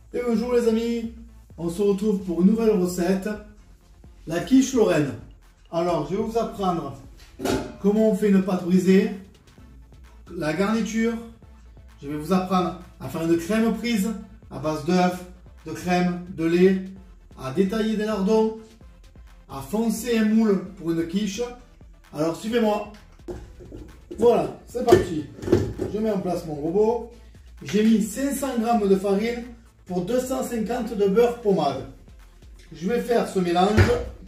Et bonjour les amis, on se retrouve pour une nouvelle recette, la quiche Lorraine. Alors je vais vous apprendre comment on fait une pâte brisée, la garniture, je vais vous apprendre à faire une crème prise à base d'œufs, de crème, de lait, à détailler des lardons, à foncer un moule pour une quiche. Alors suivez-moi. Voilà, c'est parti. Je mets en place mon robot. J'ai mis 500 g de farine pour 250 de beurre pommade. Je vais faire ce mélange.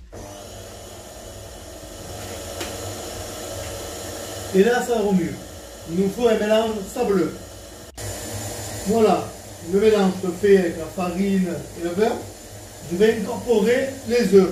Et là, ça remue. Il nous faut un mélange sableux. Voilà, le mélange se fait avec la farine et le beurre. Je vais incorporer les œufs.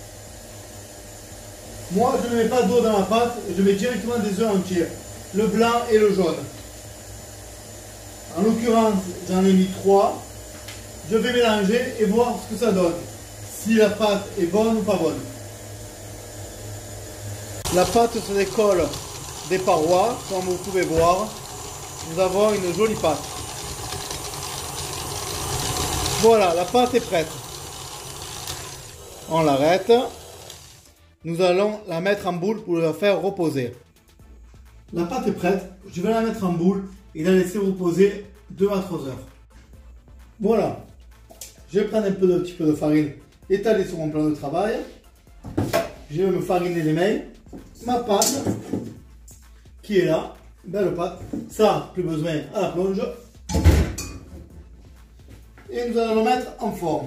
Moi, je ne mets pas d'eau dans ma pâte, je mets directement des œufs entiers, le blanc et le jaune. En l'occurrence, j'en ai mis 3. Je vais mélanger et voir ce que ça donne. Si la pâte est bonne ou pas bonne. La pâte se décolle des parois, comme vous pouvez voir. Nous avons une jolie pâte. Voilà, la pâte est prête. On l'arrête. Nous allons la mettre en boule pour la faire reposer. La pâte est prête. Je vais la mettre en boule et la laisser reposer 2 à 3 heures. Voilà. Je vais prendre un petit peu de farine étalée sur mon plan de travail. Je vais me fariner les mains. Ma pâte qui est là. Belle pâte. Ça, plus besoin à la plonge. Et nous allons le mettre en forme.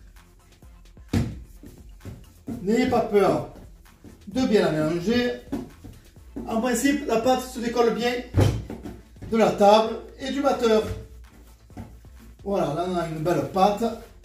N'ayez pas peur de bien la mélanger. En principe, la pâte se décolle bien de la table et du batteur. Voilà, là on a une belle pâte.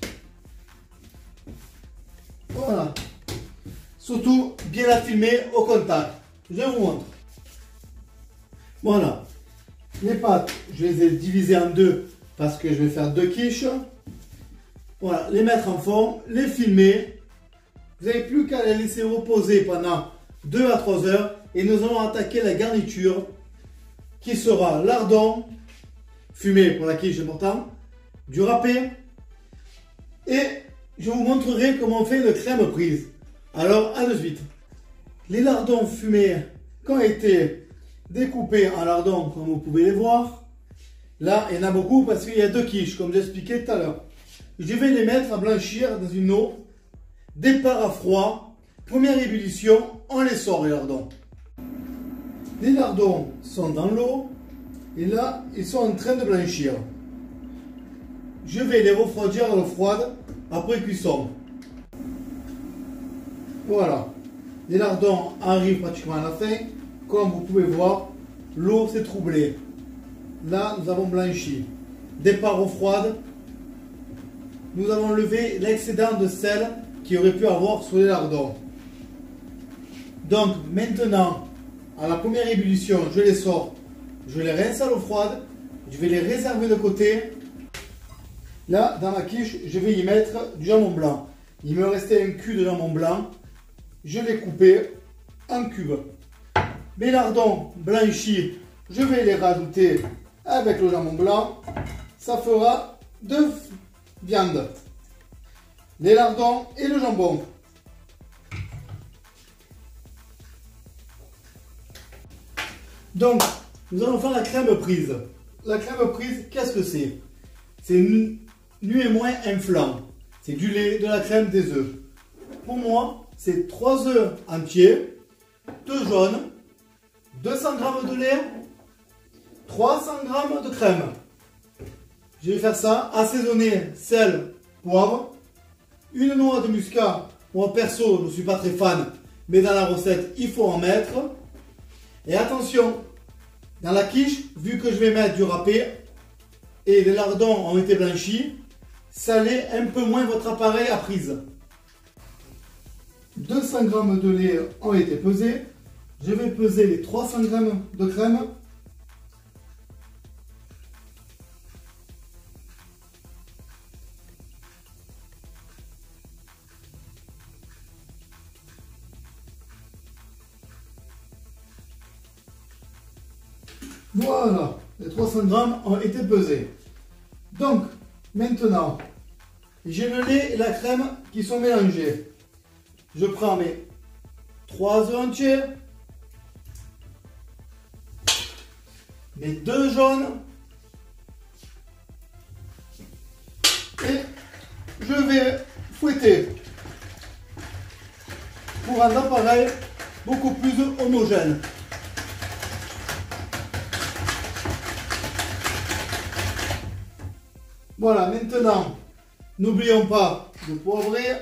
Voilà. Surtout, bien la filmer au contact. Je vous montre. Voilà. Les pâtes, je les ai divisées en deux parce que je vais faire 2 quiches. Voilà, les mettre en forme, les filmer. Vous n'avez plus qu'à les laisser reposer pendant 2 à 3 heures et nous allons attaquer la garniture qui sera lardon, fumé pour la quiche important, du râpé et je vous montrerai comment on fait une crème prise. Alors à de suite. Les lardons fumés qui ont été découpés en lardons comme vous pouvez les voir. Là il y en a beaucoup parce qu'il y a 2 quiches comme j'expliquais tout à l'heure. Je vais les mettre à blanchir dans une eau. Départ à froid, première ébullition, on les sort les lardons. Les lardons sont dans l'eau et là ils sont en train de blanchir. Je vais les refroidir à l'eau froide après cuisson. Voilà, les lardons arrivent pratiquement à la fin. Comme vous pouvez voir, l'eau s'est troublée. Là nous avons blanchi. Départ eau froide, nous avons levé l'excédent de sel qui aurait pu avoir sur les lardons. Donc maintenant, à la première ébullition, je les sors, je les rince à l'eau froide, je vais les réserver de côté. Là, dans ma quiche, je vais y mettre du jambon blanc. Il me restait un cube de jambon blanc, je vais couper en cubes. Mes lardons blanchis, je vais les rajouter avec le jambon blanc. Ça fera 2 viandes. Les lardons et le jambon. Donc, nous allons faire la crème prise. La crème prise, qu'est-ce que c'est? C'est nu et moins un flan. C'est du lait, de la crème, des œufs. Pour moi, c'est 3 œufs entiers, 2 jaunes, 200 g de lait, 300 g de crème. Je vais faire ça, assaisonner sel, poivre. Une noix de muscat, moi perso je ne suis pas très fan, mais dans la recette il faut en mettre. Et attention, dans la quiche, vu que je vais mettre du râpé et les lardons ont été blanchis, salez un peu moins votre appareil à prise. 200 g de lait ont été pesés. Je vais peser les 300 g de crème. Voilà, les 300 g ont été pesés. Donc, Maintenant, j'ai le lait et la crème qui sont mélangés. Je prends mes 3 œufs entiers, mes 2 jaunes et je vais fouetter pour rendre l'appareil beaucoup plus homogène. Voilà, maintenant, n'oublions pas de poivrer.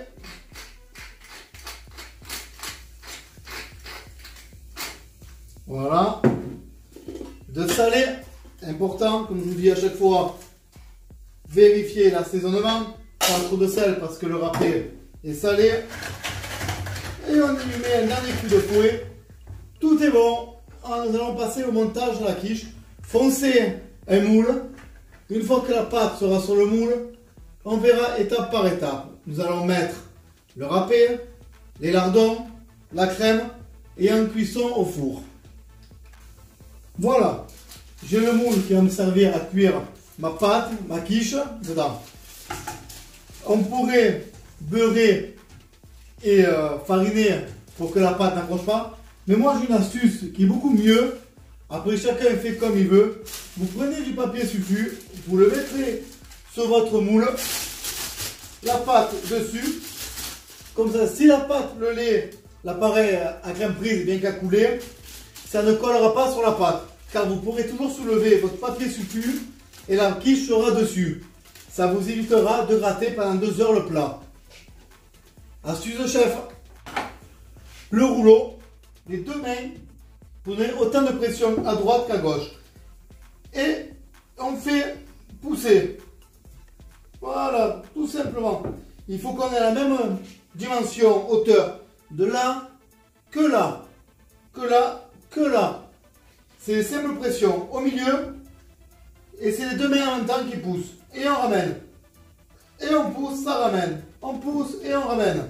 Voilà. De saler, important, comme je vous dis à chaque fois, vérifier l'assaisonnement. Pas trop de sel parce que le râpé est salé. Et on lui met un dernier coup de fouet. Tout est bon. Nous allons passer au montage de la quiche. Foncez un moule. Une fois que la pâte sera sur le moule, on verra étape par étape. Nous allons mettre le râpé, les lardons, la crème et en cuisson au four. Voilà, j'ai le moule qui va me servir à cuire ma pâte, ma quiche dedans. On pourrait beurrer et fariner pour que la pâte n'accroche pas. Mais moi j'ai une astuce qui est beaucoup mieux. Après chacun fait comme il veut. Vous prenez du papier sulfu, vous le mettrez sur votre moule, la pâte dessus. Comme ça, si la pâte, le lait, l'appareil à crème prise est bien qu'à couler, ça ne collera pas sur la pâte. Car vous pourrez toujours soulever votre papier sulfu et la quiche sera dessus. Ça vous évitera de gratter pendant 2 heures le plat. Astuce de chef. Le rouleau, les 2 mains, vous donnez autant de pression à droite qu'à gauche. Et on fait pousser. Voilà, tout simplement. Il faut qu'on ait la même dimension, hauteur de là, que là, que là, que là. C'est les simples pressions au milieu. Et c'est les 2 mains en même temps qui poussent. Et on ramène. Et on pousse, ça ramène. On pousse et on ramène.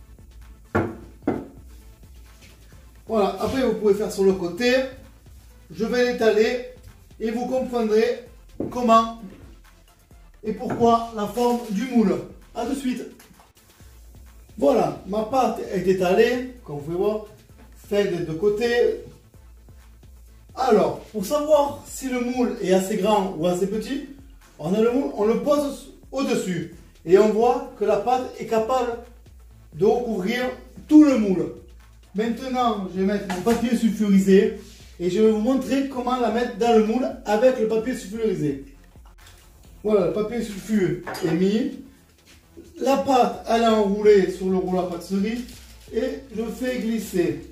Voilà, après vous pouvez faire sur le côté. Je vais l'étaler et vous comprendrez comment et pourquoi la forme du moule. A de suite. Voilà, ma pâte est étalée, comme vous pouvez voir, faite des 2 côtés. Alors, pour savoir si le moule est assez grand ou assez petit, on a le moule, on le pose au-dessus. Et on voit que la pâte est capable de recouvrir tout le moule. Maintenant, je vais mettre mon papier sulfurisé et je vais vous montrer comment la mettre dans le moule avec le papier sulfurisé. Voilà, le papier sulfure est mis. La pâte, elle est enroulée sur le rouleau à pâtisserie et je fais glisser.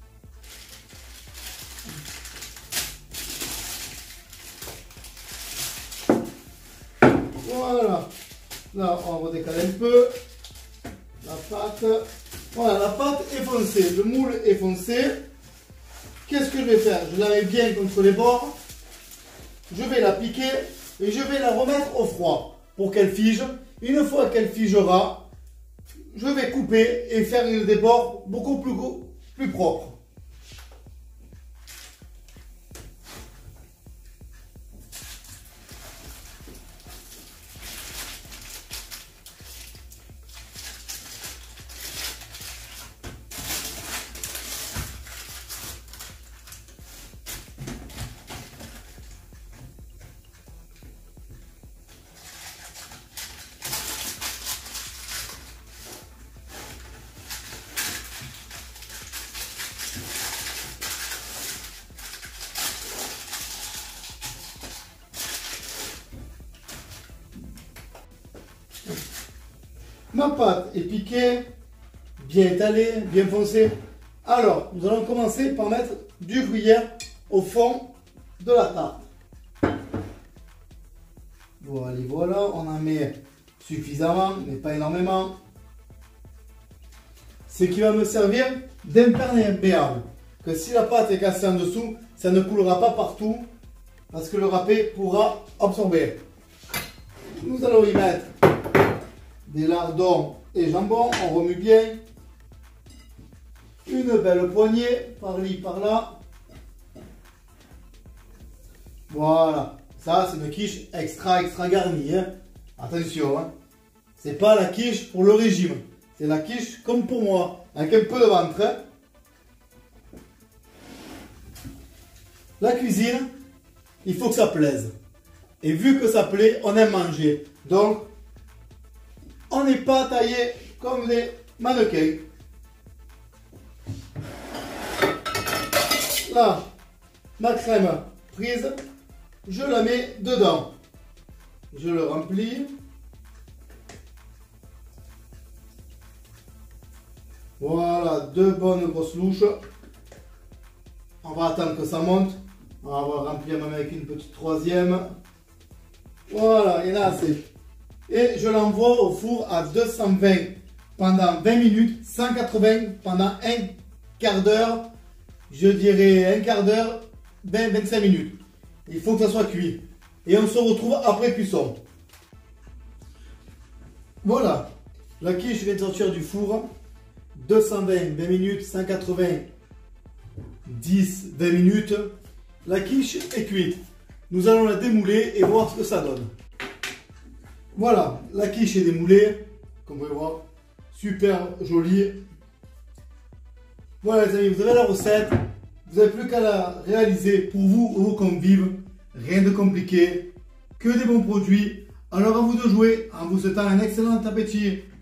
Voilà. Là, on va redécaler un peu. La pâte. Voilà, la pâte est foncée. Le moule est foncé. Qu'est-ce que je vais faire? Je la mets bien contre les bords. Je vais la piquer et je vais la remettre au froid pour qu'elle fige. Une fois qu'elle figera, je vais couper et faire des bords beaucoup plus propres. Ma pâte est piquée, bien étalée, bien foncée. Alors, nous allons commencer par mettre du gruyère au fond de la tarte. Voilà, voilà, on en met suffisamment, mais pas énormément. Ce qui va me servir d'imperméable. Que si la pâte est cassée en dessous, ça ne coulera pas partout parce que le râpé pourra absorber. Nous allons y mettre des lardons et jambon, on remue bien. Une belle poignée, par-ci, par-là. Voilà, ça c'est une quiche extra garnie. Hein. Attention, hein. C'est pas la quiche pour le régime. C'est la quiche comme pour moi, avec un peu de ventre. Hein. La cuisine, il faut que ça plaise. Et vu que ça plaît, on aime manger. Donc, on n'est pas taillé comme des mannequins. Là, ma crème prise, je la mets dedans. Je le remplis. Voilà, 2 bonnes grosses louches. On va attendre que ça monte. On va remplir même avec une petite troisième. Voilà, il y en a assez. Et je l'envoie au four à 220 pendant 20 minutes, 180 pendant un quart d'heure. Je dirais un quart d'heure, 20-25 minutes. Il faut que ça soit cuit. Et on se retrouve après cuisson. Voilà, la quiche vient de sortir du four. 220, 20 minutes, 180, 10, 20 minutes. La quiche est cuite. Nous allons la démouler et voir ce que ça donne. Voilà, la quiche est démoulée. Comme vous pouvez voir, super jolie. Voilà les amis, vous avez la recette. Vous n'avez plus qu'à la réaliser pour vous ou vos convives. Rien de compliqué, que des bons produits. Alors à vous de jouer en vous souhaitant un excellent appétit.